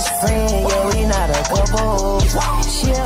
best friend, yeah, we not a couple. She a